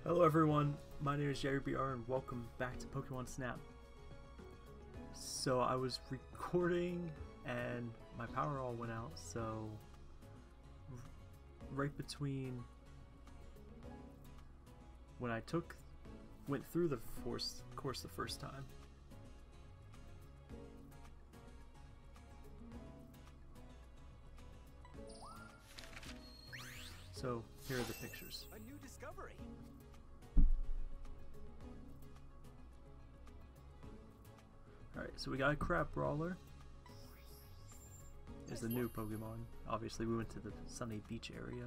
Hello everyone, my name is Yeagerbr and welcome back to Pokemon Snap. So I was recording and my power all went out, so right between when I went through the course the first time. So here are the pictures. A new discovery. Alright, so we got a crab brawler. Is the new Pokemon. Obviously we went to the sunny beach area.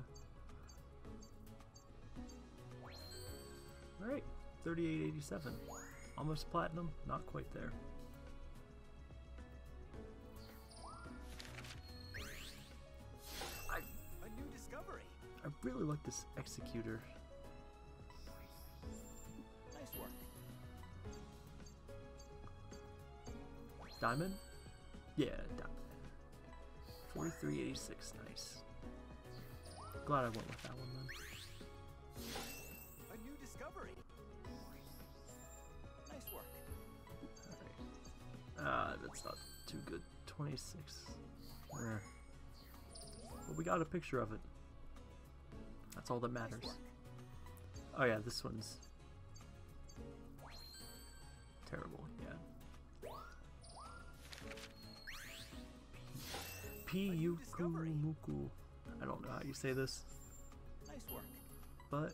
Alright, 3887. Almost platinum, not quite there. A new discovery. I really like this Executor. Nice work. Diamond? Yeah, diamond. 4386, nice. Glad I went with that one then. A new discovery. Nice work. Alright. That's not too good. 26. But we got a picture of it. That's all that matters. Oh yeah, this one's terrible, yeah. Piyukumuku. I don't know how you say this. Nice work. But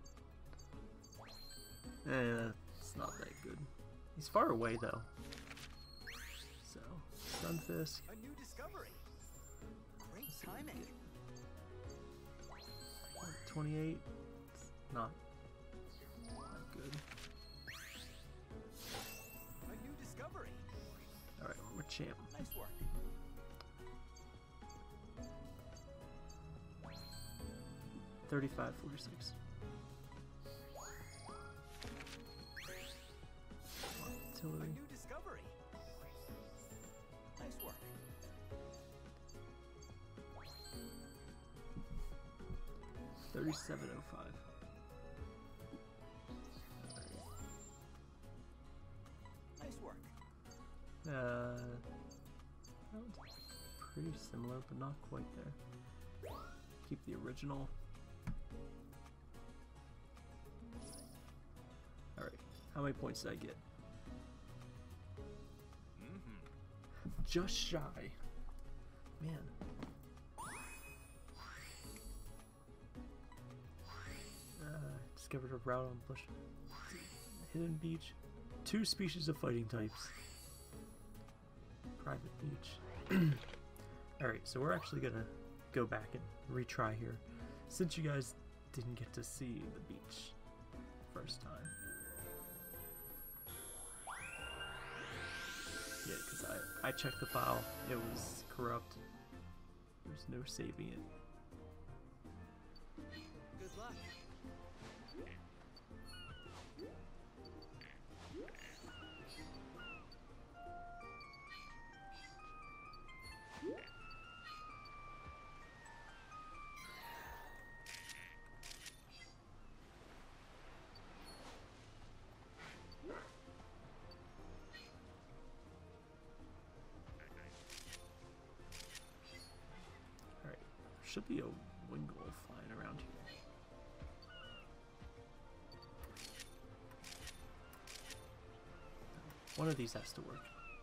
it's not that good. He's far away though. So Sunfisk. A new discovery. Great timing. 28. Not good. A new discovery. Alright, we're champ. Nice work. 3546. A Artillery. new discovery. Nice work. 3705. Nice work. That one's pretty similar, but not quite there. Keep the original. Alright, how many points did I get? Just shy. Man. Discovered a route on bush. Hidden beach. 2 species of fighting types. Private beach. Alright, so we're actually gonna go back and retry here. Since you guys didn't get to see the beach first time. Yeah, because I checked the file. It was corrupt. There's no saving it. Good luck. Alright, should be a Wingull flying around here. One of these has to work.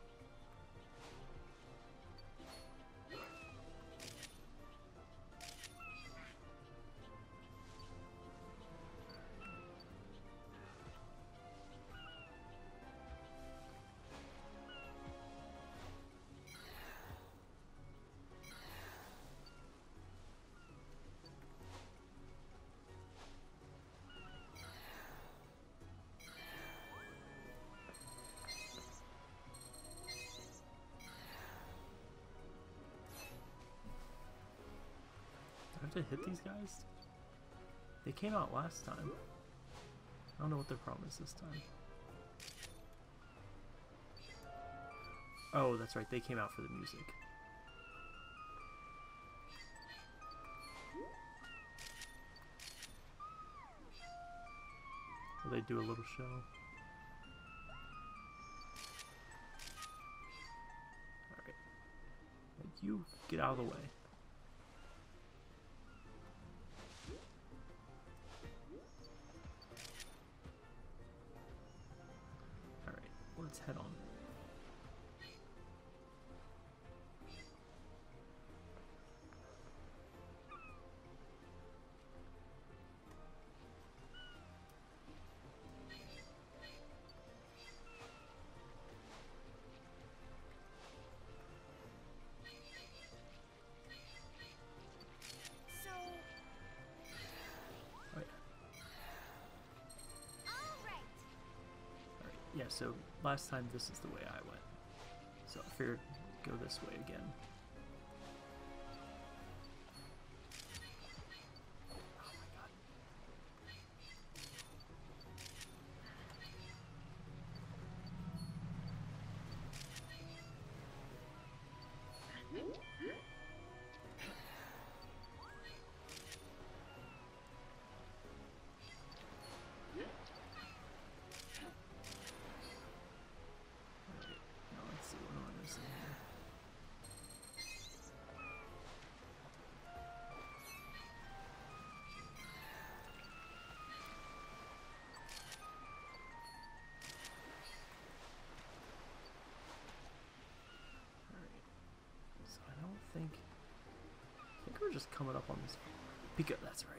Do I have to hit these guys? They came out last time. I don't know what their problem is this time. Oh, that's right. They came out for the music. Where they do a little show. Alright. You get out of the way. Alright, let's head on. Yeah, so last time this is the way I went. So I figured go this way again. Oh my god. I think we're just coming up on this. Pika, that's right.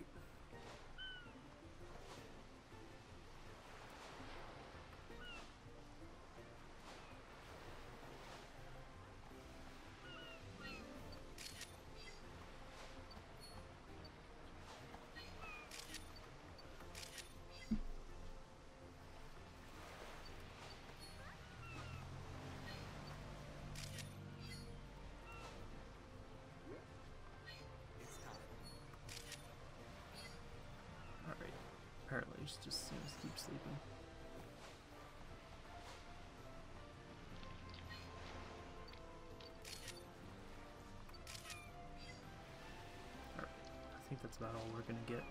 Apparently, it just seems to keep sleeping. Alright, I think that's about all we're gonna get.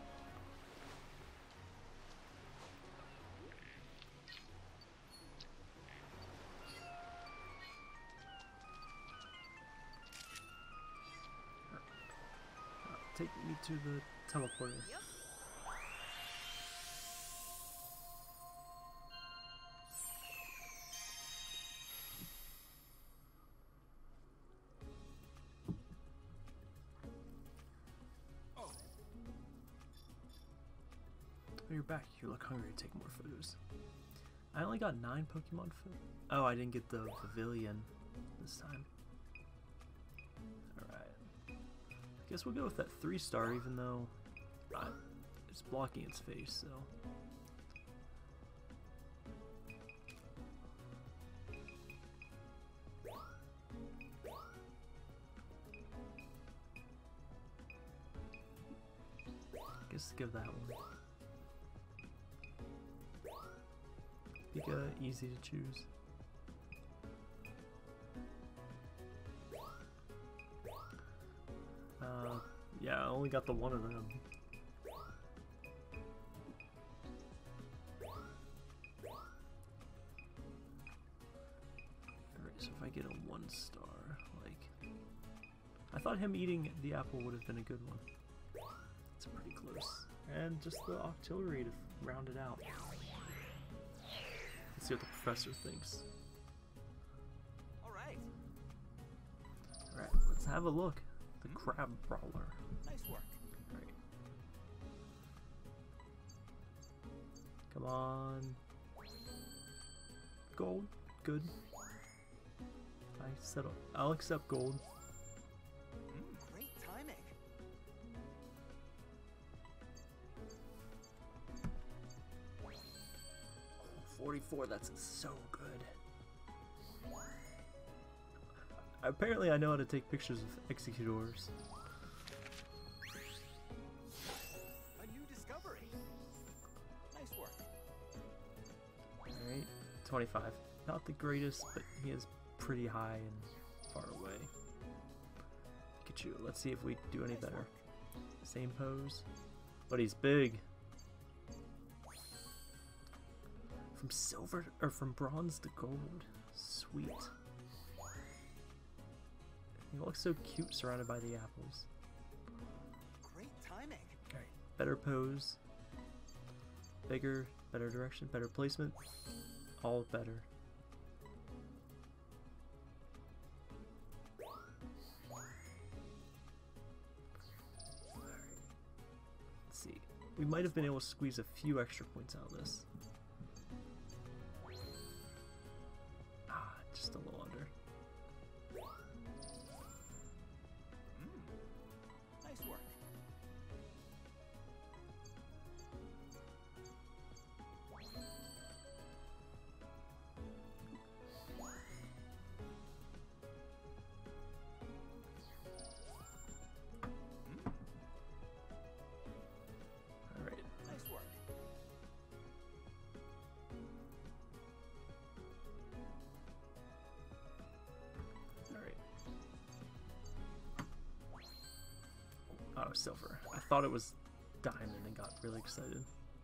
Take me to the teleporter. Yep. Oh, you're back. You look hungry. Take more photos. I only got 9 Pokemon photos. Oh, I didn't get the pavilion this time. Alright. I guess we'll go with that 3-star, even though it's blocking its face, so. I guess give that one. Pika, easy to choose. Yeah, I only got the one of them. Alright, so if I get a 1-star, like... I thought him eating the apple would have been a good one. It's pretty close. And just the Octillery to round it out. Let's see what the professor thinks. Alright. Alright, let's have a look. The crab brawler. Nice work. Alright. Come on. Gold. Good. I settle. I'll accept gold. Great timing. 44, that's so good. Apparently I know how to take pictures of executors. A new discovery. Nice work. Alright, 25. Not the greatest, but he is pretty high and far away. Pikachu, let's see if we do any better. Same pose, but he's big. From silver, or from bronze to gold. Sweet. You look so cute surrounded by the apples. Great timing. Alright, better pose. Bigger, better direction, better placement. All better. Alright. Let's see. We might have been able to squeeze a few extra points out of this. Ah, just a little under. Nice work. Alright. Nice work. Alright. Oh, silver. I thought it was diamond and got really excited.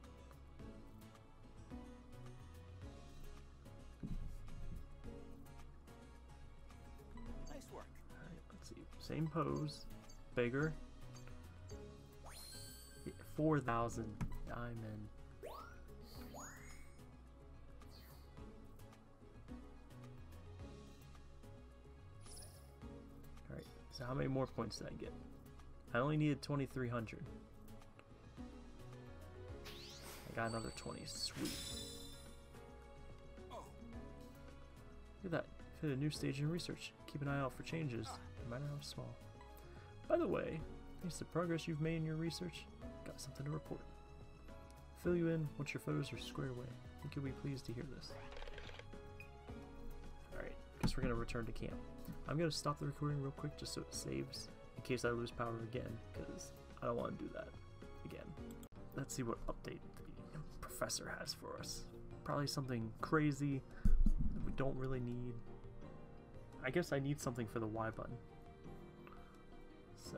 Nice work. Alright, let's see. Same pose. Bigger. 4,000 diamond. Alright, so how many more points did I get? I only needed 2,300. I got another 20. Sweet. Oh, Look at that. Hit a new stage in research. Keep an eye out for changes, no matter how small. By the way, thanks to the progress you've made in your research, got something to report. Fill you in once your photos are squared away. I think you'll be pleased to hear this. Alright, guess we're gonna return to camp. I'm gonna stop the recording real quick just so it saves, in case I lose power again, because I don't want to do that again. Let's see what update the professor has for us. Probably something crazy that we don't really need. I guess I need something for the Y button. So,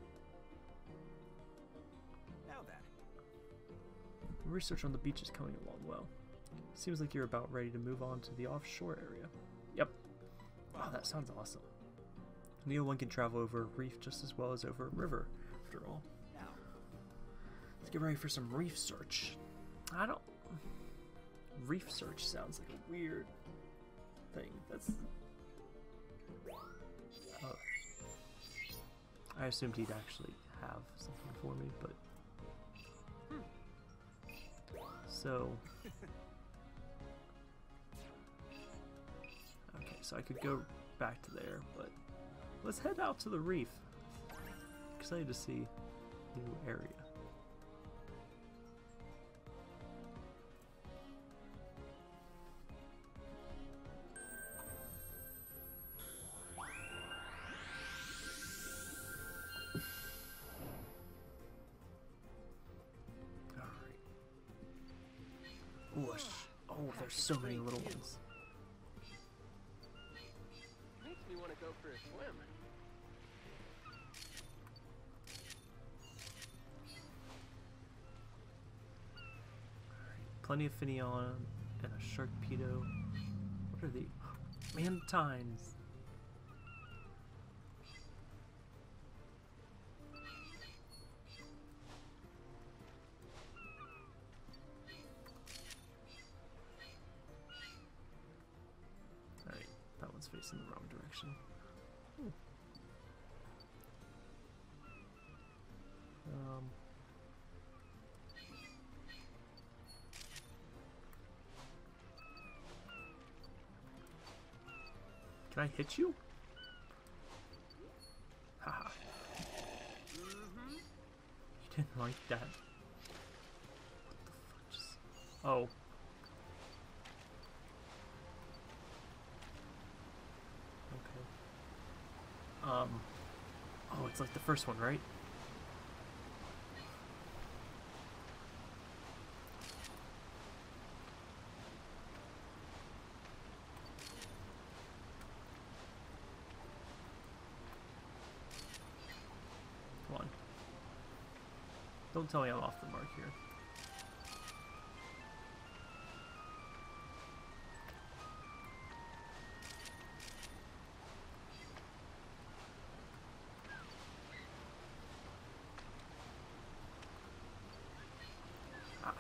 now then. research on the beach is coming along well. Seems like you're about ready to move on to the offshore area. Yep. Wow, that sounds awesome. One can travel over a reef just as well as over a river, after all. Now. Let's get ready for some reef search. Reef search sounds like a weird thing. That's... I assumed he'd actually have something for me, but... So... Okay, so I could go back to there, but... Let's head out to the reef. Excited to see new area. Whoosh. Oh, there's so many little ones. Makes me want to go for a swim. Plenty of Finion and a Sharkpedo. What are they? Mantines. Alright, that one's facing the wrong direction. Ooh. Can I hit you? Haha. You didn't like that. What the fuck just... Oh. Okay. Oh, it's like the first one, right? Come on. Don't tell me I'm off the mark here.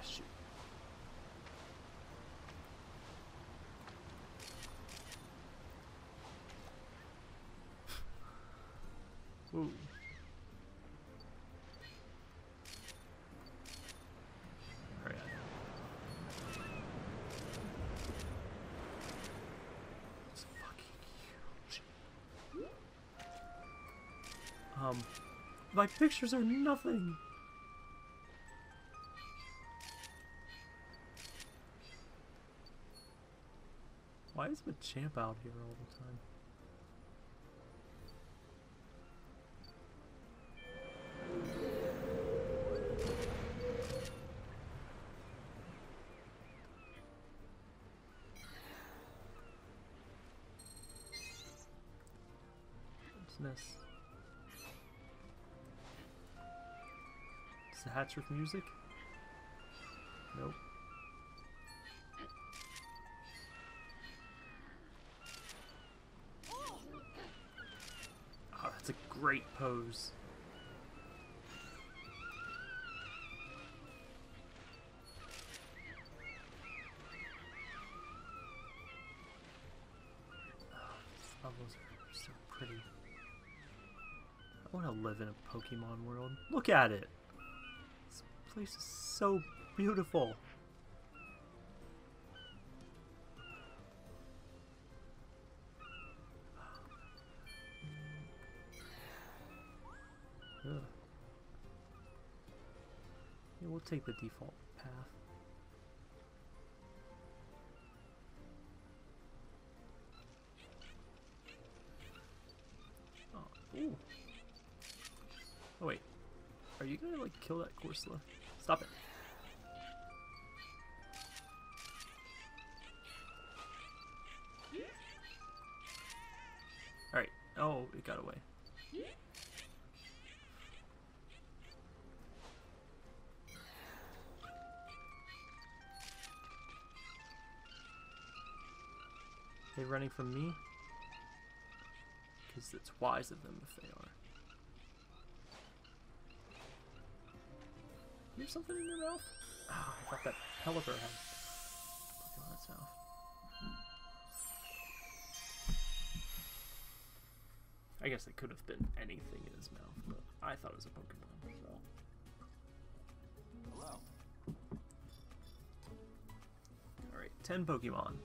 shoot. Ooh. Hurry up. It's fucking huge. My pictures are nothing. Why is Machamp out here all the time? What's this? Is the hatch with music? Nope. Oh, that's a great pose. Oh, these levels are so pretty. I want to live in a Pokemon world. Look at it! This place is so beautiful. Ugh. Yeah, we'll take the default path. Oh, ooh. Oh wait, are you gonna like kill that Corsola? Stop it. Alright, oh, it got away. They running from me? Because it's wise of them if they are. You have something in your mouth? Oh, I thought that Yeagerbr had Pokemon in its mouth. I guess it could have been anything in his mouth, but I thought it was a Pokemon, so. Hello. Alright, 10 Pokemon.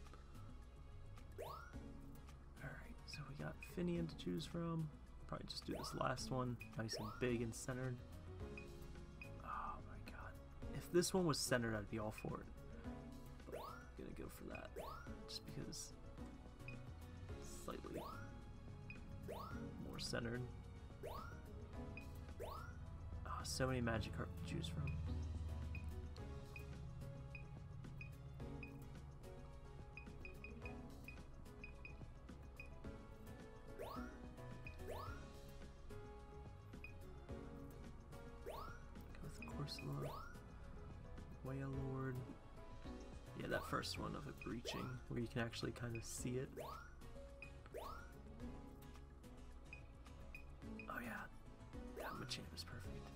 Alright, so we got Finian to choose from. Probably just do this last one, nice and big and centered. Oh my god. If this one was centered, I'd be all for it. But I'm gonna go for that, just because it's slightly more centered. Oh, so many Magikarp to choose from. Corsola, Wailord. Yeah, that first one of it breaching, where you can actually kind of see it. Oh yeah, that Machamp is perfect.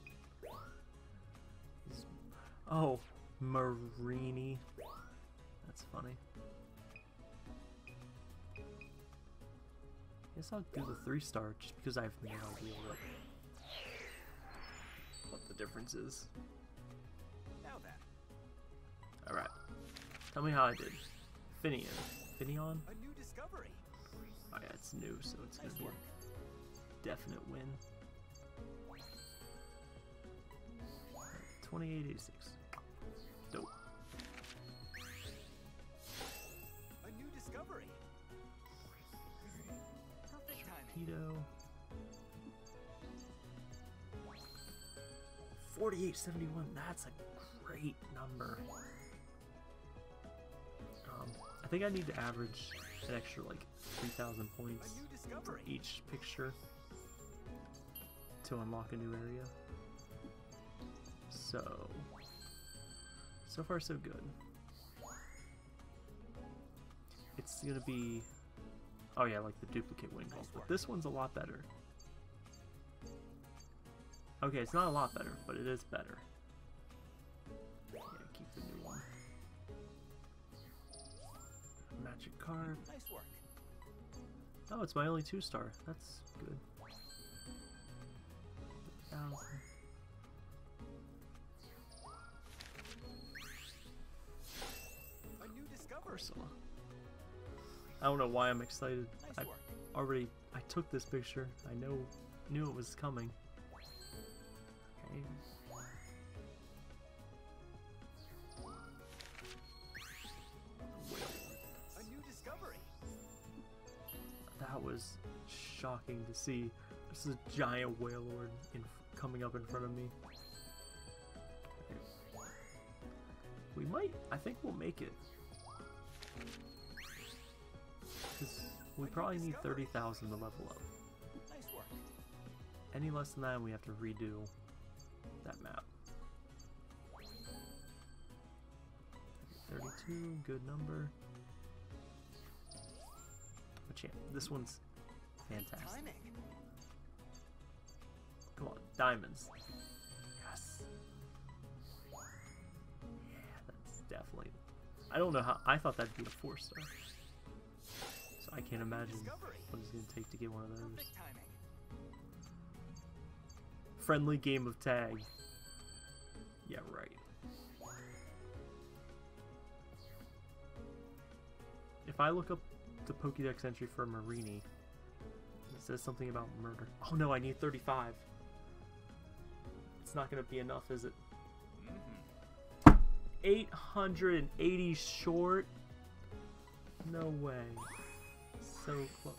Oh, Marini. That's funny. Guess I'll do the 3-star just because I have no idea what the difference is. Now that. Alright. Tell me how I did. Finian. Finion? A new discovery. Oh yeah, it's new, so it's gonna be a definite win. 2886. Dope. A new discovery. Perfect timing. Torpedo. 4871, that's a great number. I think I need to average an extra like 3,000 points for each picture to unlock a new area. So far so good. It's gonna be, oh yeah, like the duplicate wing balls, but this one's a lot better. Okay, it's not a lot better, but it is better. Yeah, Magic card. Nice work. Oh, it's my only 2-star. That's good. 1,000. A new discovery. Ursula. I don't know why I'm excited. Nice work. I took this picture. I knew it was coming. Okay. A new discovery. That was shocking to see. This is a giant Wailord coming up in front of me. Okay. We might. I think we'll make it. Because we probably need 30,000 to level up. Nice work. Any less than that, we have to redo that map. 32, good number. But yeah, this one's fantastic. Timing. Come on, diamonds. Yes. Yeah, that's definitely. I don't know how. I thought that'd be a 4-star. So I can't imagine what it's gonna take to get one of those. Perfect timing. Friendly game of tag. Yeah, right. If I look up the Pokédex entry for Marini, it says something about murder. Oh no, I need 35. It's not gonna be enough, is it? 880 short? No way. So close.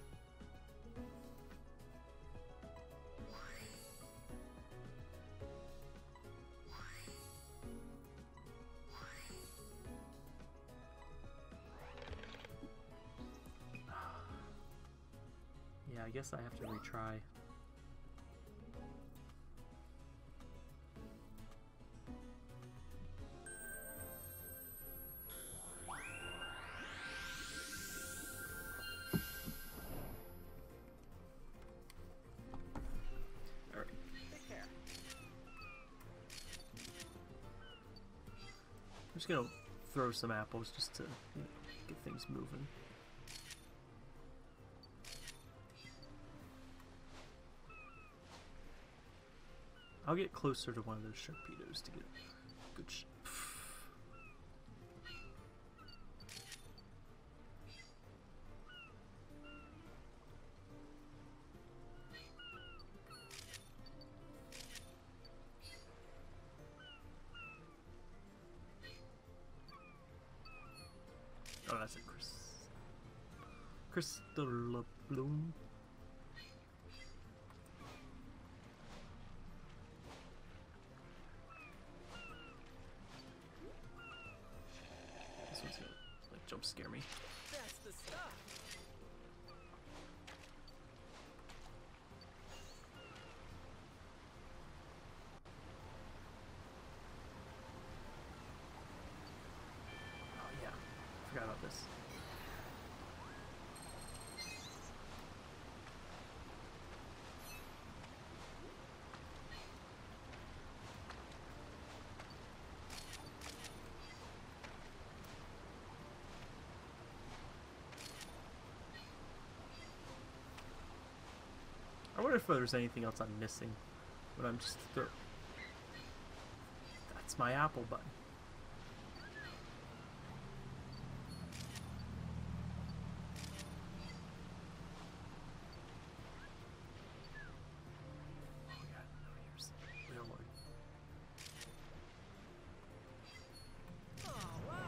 Yeah, I guess I have to retry. I'm just gonna throw some apples just to get things moving. I'll get closer to one of those Sharpedos to get a good Oh, that's a crystal bloom. This one's gonna like jump scare me. That's the stuff. Oh yeah, forgot about this. I wonder if there's anything else I'm missing when I'm just That's my apple button. Oh yeah, no, here's Wailord. Oh wow.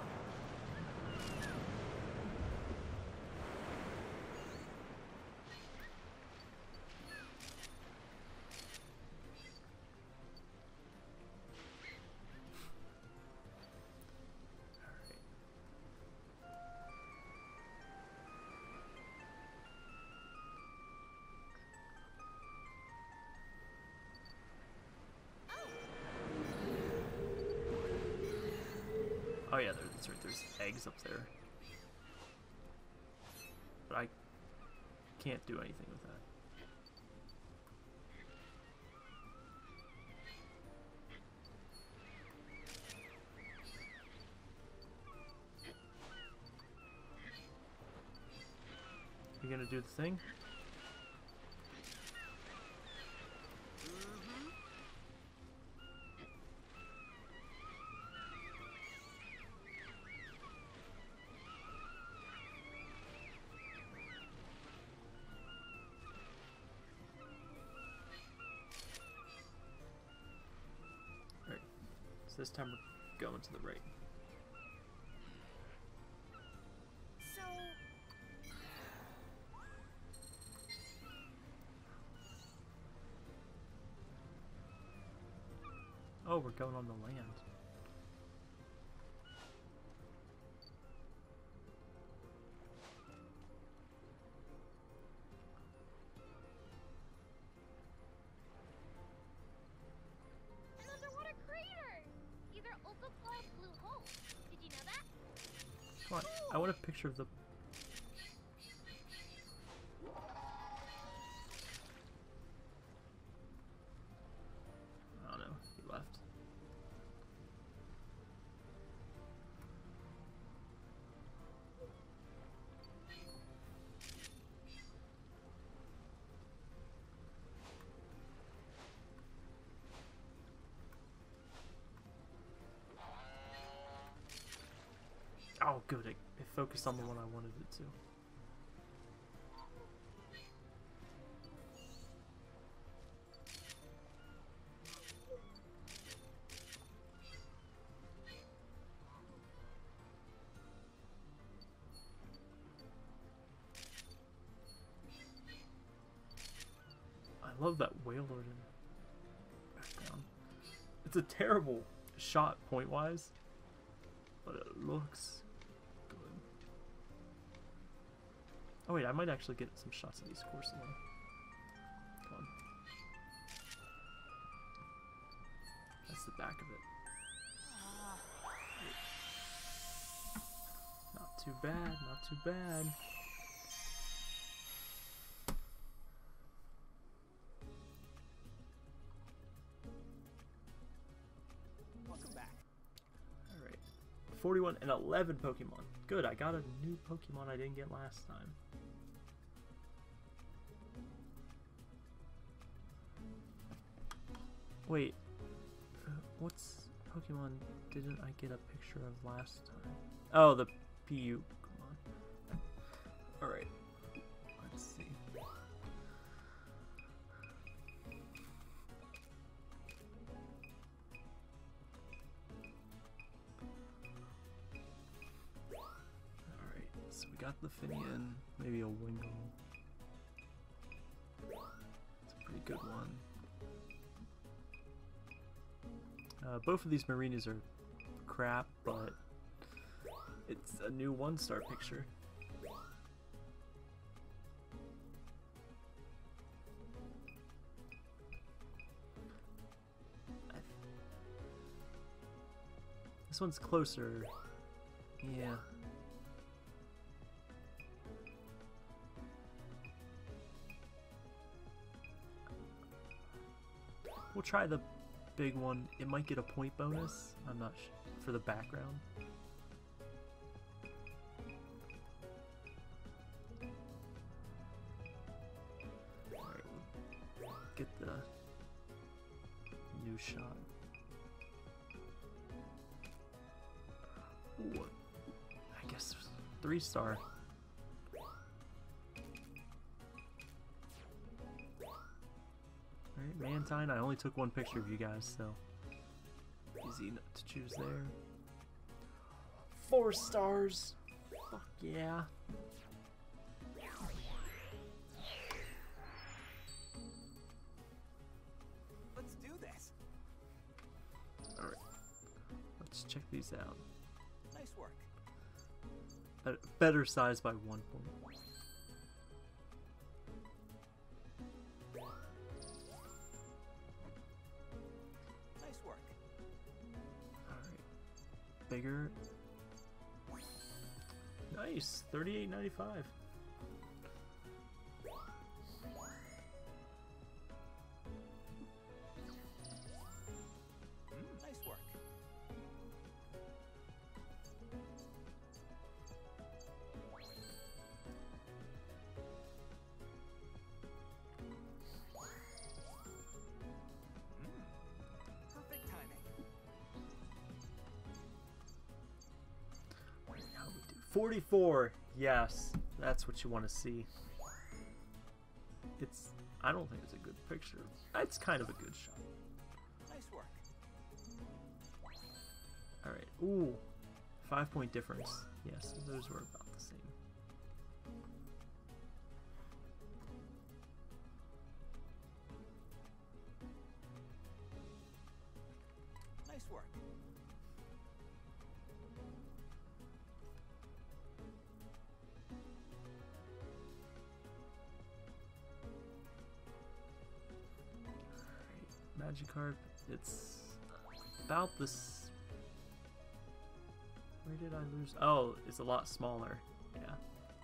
Oh yeah, that's right, there's eggs up there. But I can't do anything with that. gonna do the thing? Alright, so this time we're going to the right. So, Oh, we're going on the land. an underwater crater! Either Okapla or Blue Hole. Did you know that? Come on, I want a picture of the... I don't know, he left. Oh, good. It focused on the one I wanted it to. I love that whale lord in the background. It's a terrible shot point-wise, but it looks good. Oh wait, I might actually get some shots of these courses. Come on. That's the back of it. Not too bad, not too bad. Welcome back. Alright. 41 and 11 Pokemon. Good, I got a new Pokemon I didn't get last time. Wait, what's Pokemon didn't I get a picture of last time? Oh, the PU. Come on. Alright, let's see. Alright, so we got the Finian, maybe a Wingull. It's a pretty good one. Both of these Marinas are crap, but it's a new 1-star picture. This one's closer. Yeah. We'll try the big one. It might get a point bonus. I'm not sure for the background. Alright, we'll get the new shot. Ooh, I guess 3-star. Alright, Mantine, I only took one picture of you guys, so easy to choose there. 4 stars! Fuck yeah. Let's do this. Alright, let's check these out. Nice work. Better size by 1 point. Nice work. Alright. Bigger. Nice. $38.95. Nice work. 44. Yes, that's what you want to see. It's. I don't think it's a good picture. It's kind of a good shot. Nice work. All right. Ooh, 5-point difference. Yes, those were about the same. Nice work. Magikarp, it's about this. Where did I lose? Oh, it's a lot smaller. Yeah.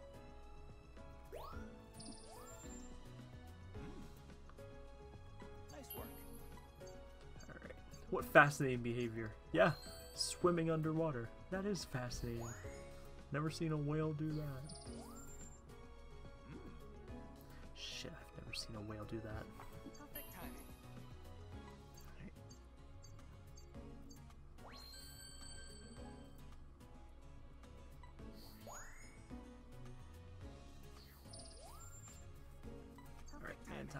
Nice work. Alright. What fascinating behavior. Yeah, swimming underwater. That is fascinating. Never seen a whale do that. Shit, I've never seen a whale do that. Perfect timing. Alright, Mantine.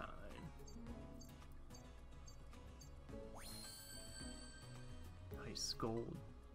Nice gold.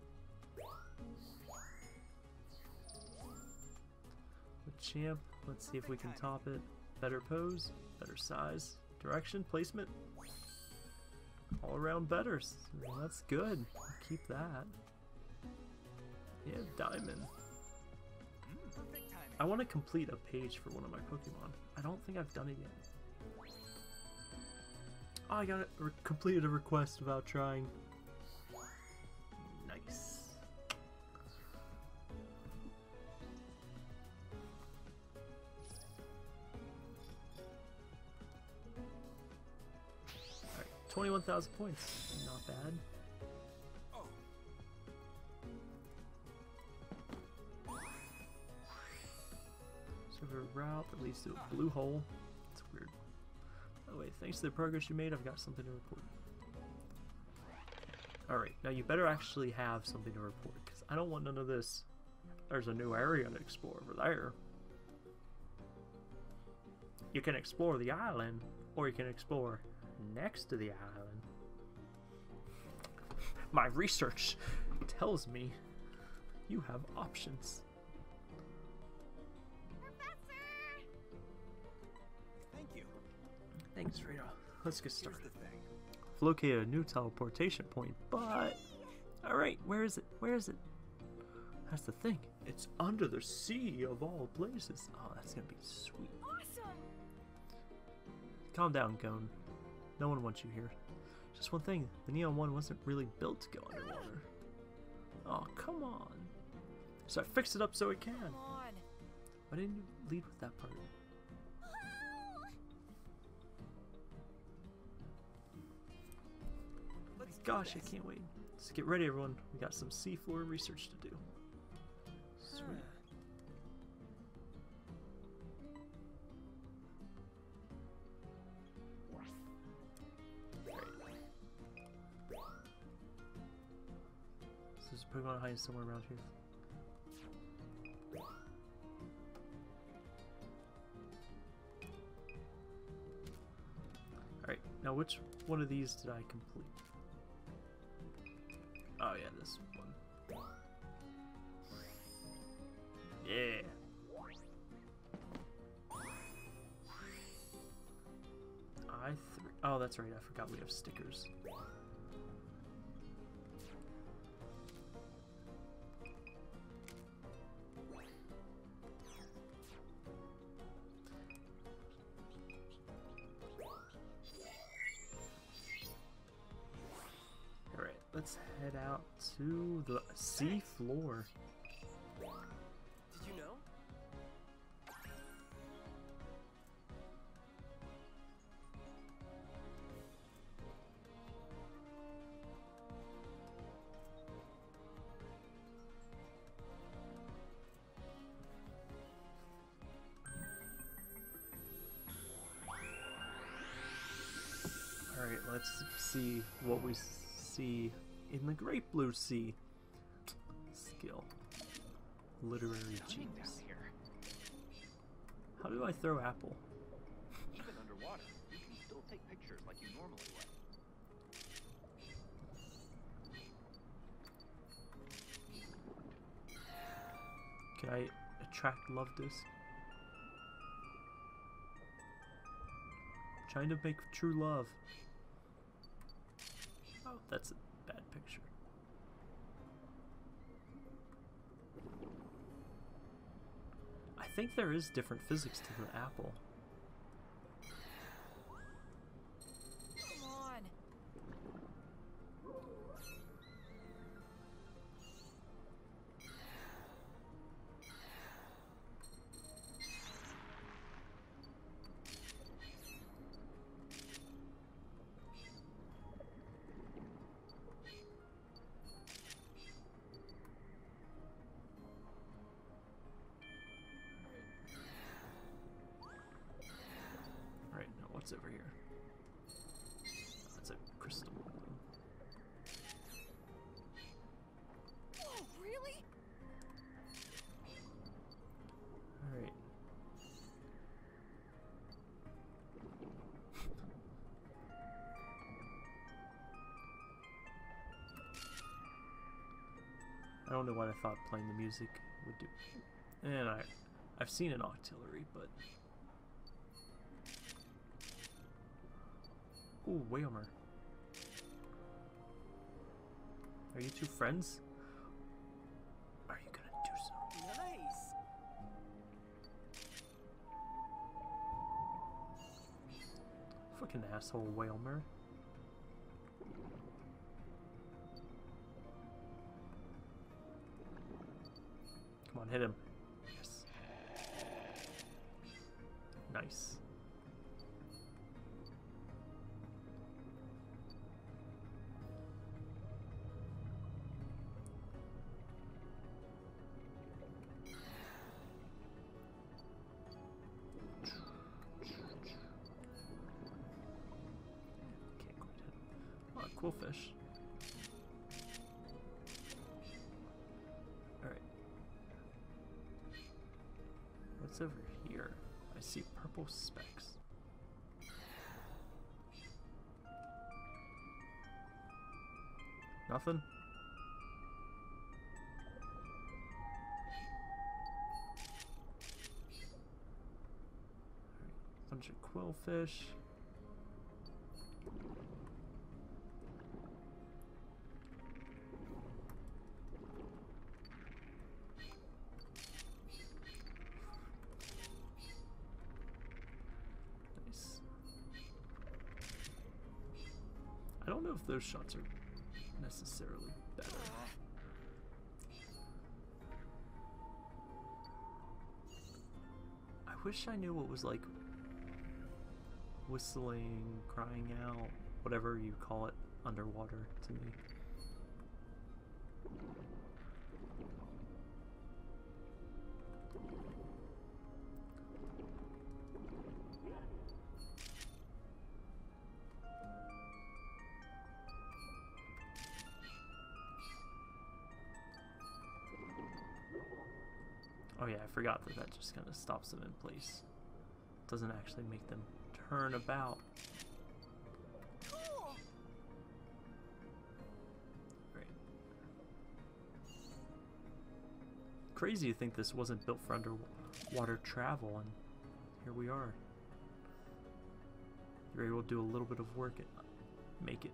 Champ, let's see if we can top it. Better pose, better size, direction, placement. All around better. Well, that's good. Keep that. Yeah, diamond. Perfect timing. I want to complete a page for one of my Pokemon. I don't think I've done it yet. Oh, I got it. Completed a request without trying. Nice. Alright, 21,000 points. Not bad. Oh. Silver route that leads to a blue hole. It's weird. By the way, thanks to the progress you made, I've got something to report. Alright, now you better actually have something to report, because I don't want none of this. There's a new area to explore over there. You can explore the island, or you can explore next to the island. My research tells me you have options. Professor! Thank you. Thanks, Rita. Let's get Here's started. the thing. I've located a new teleportation point, but... Alright, where is it? Where is it? That's the thing. It's under the sea of all places. Oh, that's gonna be sweet. Awesome! Calm down, Cone. No one wants you here. Just one thing, the Neon one wasn't really built to go underwater. Oh, come on. So I fixed it up so it can. Come on. Why didn't you lead with that part? Let's do Gosh, I this. can't wait. Let's get ready, everyone. We got some seafloor research to do. Sweet. So there's a Pokemon hiding somewhere around here. Alright, now which one of these did I complete? Oh yeah, this one. Yeah. Oh, that's right. I forgot we have stickers. All right, let's head out to the sea floor. Did you know? Alright, let's see what we see in the Great Blue Sea. Skill. Literary Stunning down genius. here. How do I throw apple? Even underwater, you can still take pictures like you normally would. Can I attract love disc? Trying to make true love. Oh, that's a bad picture. I think there is different physics to the apple. Come on. Alright, now what's over here? That's a crystal. Oh, really? Alright. I don't know what I thought playing the music would do. And I've seen an auxiliary, but... Ooh, Yeagerbr. Are you two friends? Are you gonna do so? Nice. Fucking asshole, Yeagerbr. Come on, hit him. Yes. Nice. Can't quite hit him. Oh, cool fish. Alright. What's over here? I see purple specks. Nothing? Alright, bunch of quillfish. Nice. I don't know if those shots are necessarily better. I wish I knew what was like whistling, crying out, whatever you call it underwater to me. Oh yeah, I forgot that just kind of stops them in place. Doesn't actually make them turn about. Cool. Right. Crazy to think this wasn't built for underwater travel, and here we are. You're able to do a little bit of work and make it.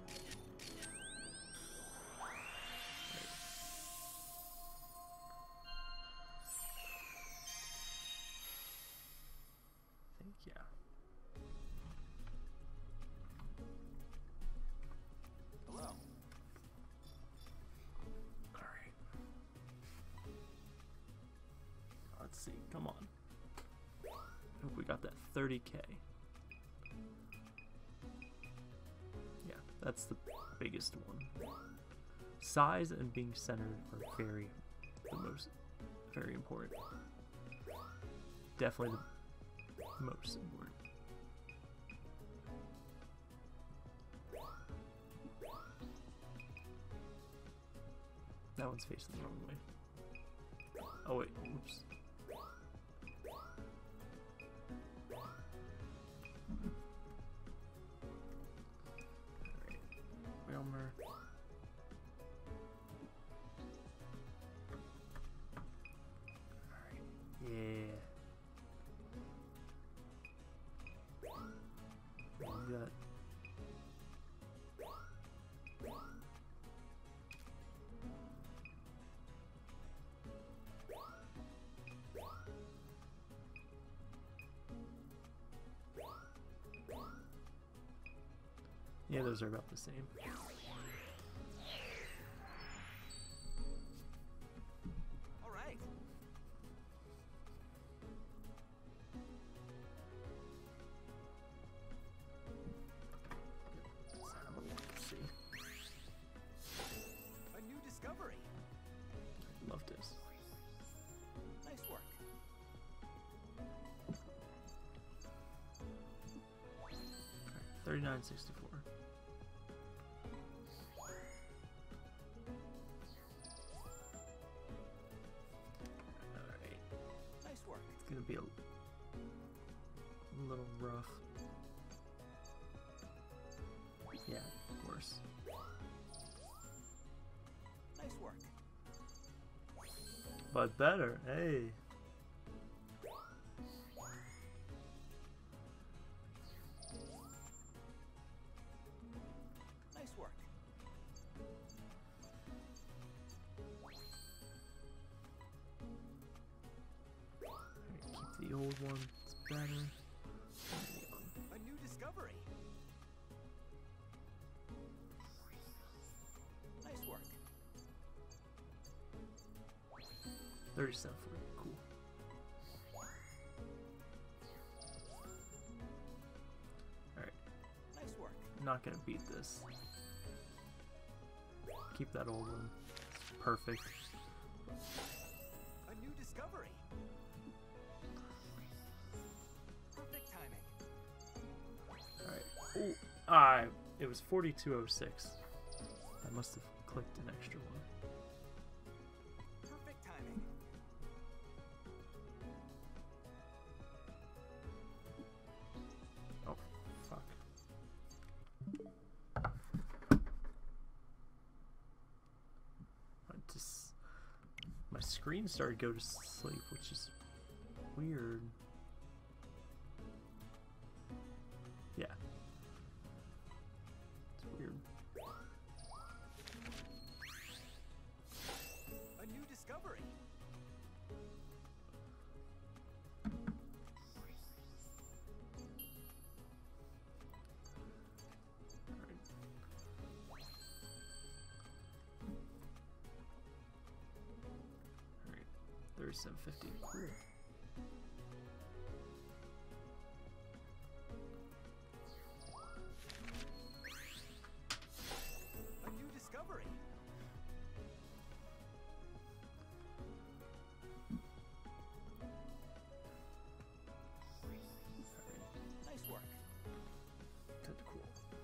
Yeah. Hello. Alright. Let's see, come on. Hope we got that 30k. Yeah, that's the biggest one. Size and being centered are very important. Definitely the most important. That one's facing the wrong way. Oh wait, oops. Alright, Yeagerbr. Alright, yeah. We got yeah, those are about the same. All right. Let's have a look, see. A new discovery. Love this. Nice work. 3964. Alright, Nice work. it's gonna be a little rough. Yeah, worse. Nice work. But better, hey. Nice work. Alright, keep the old one, it's better. A new discovery. Nice work. 37 for it, cool. Alright, Nice work. not gonna beat this. Keep that old one. It's perfect. A new discovery. Perfect timing. Alright. Oh, it was 4206. I must have clicked an extra one. Perfect timing. Oh, fuck. My screen started to go to sleep, which is weird. Yeah. It's weird. A new discovery. Alright, 3750. Cool. A new discovery. Nice work. Kinda cool.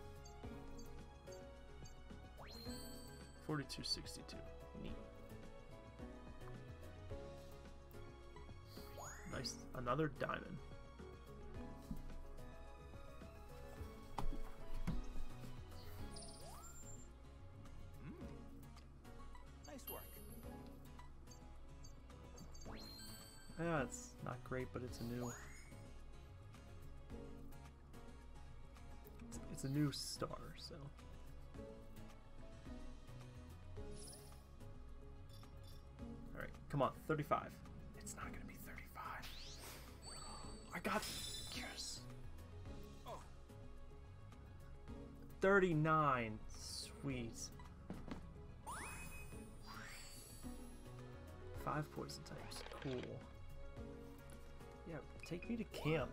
4262. Neat. Nice. Another diamond. Nice work. Yeah, it's not great, but it's a new. It's a new star, so. Alright, come on, 35. It's not gonna be 35. I got. Yes. Oh, 39. Sweet. 5 poison types. Cool. Yeah, take me to camp.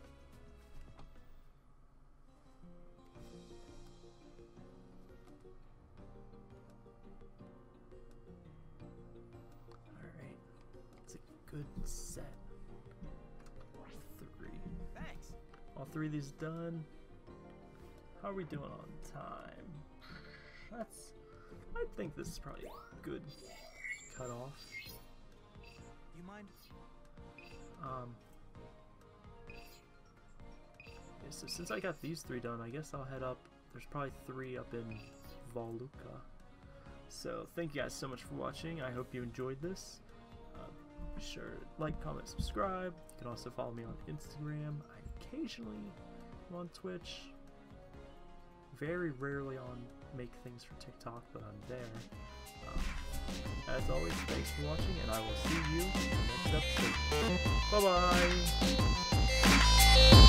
Alright. It's a good set. 3. thanks. All 3 of these done. How are we doing on time? I think this is probably a good cutoff. mind? Yeah, so since I got these 3 done, I guess I'll head up. There's probably 3 up in Voluka. So thank you guys so much for watching. I hope you enjoyed this. Be sure to like, comment, subscribe. You can also follow me on Instagram. I occasionally am on Twitch. Very rarely on Make Things for TikTok, but I'm there. As always, thanks for watching, and I will see you in the next episode. Bye-bye!